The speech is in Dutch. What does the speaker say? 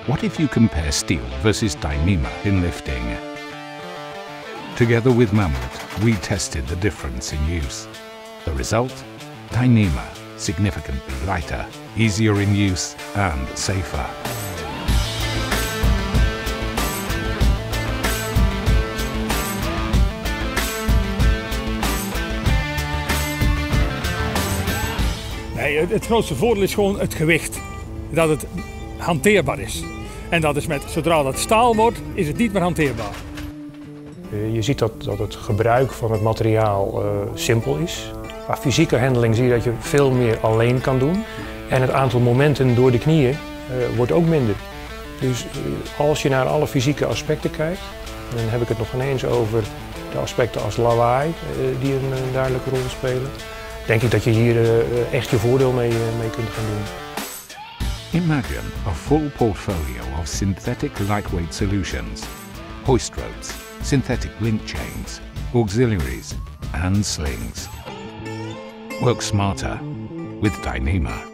What if you compare steel versus Dyneema in lifting? Together with Mammoet, we tested the difference in use. The result? Dyneema, significantly lighter, easier in use and safer. Nee, het grootste voordeel is gewoon het gewicht. Dat het hanteerbaar is. En dat is zodra dat staal wordt, is het niet meer hanteerbaar. Je ziet dat het gebruik van het materiaal simpel is. Qua fysieke handeling zie je dat je veel meer alleen kan doen. En het aantal momenten door de knieën wordt ook minder. Dus als je naar alle fysieke aspecten kijkt, dan heb ik het nog ineens over de aspecten als lawaai die een duidelijke rol spelen. Denk ik dat je hier echt je voordeel mee kunt gaan doen. Imagine a full portfolio of synthetic lightweight solutions, hoist ropes, synthetic link chains, auxiliaries and slings. Work smarter with Dyneema.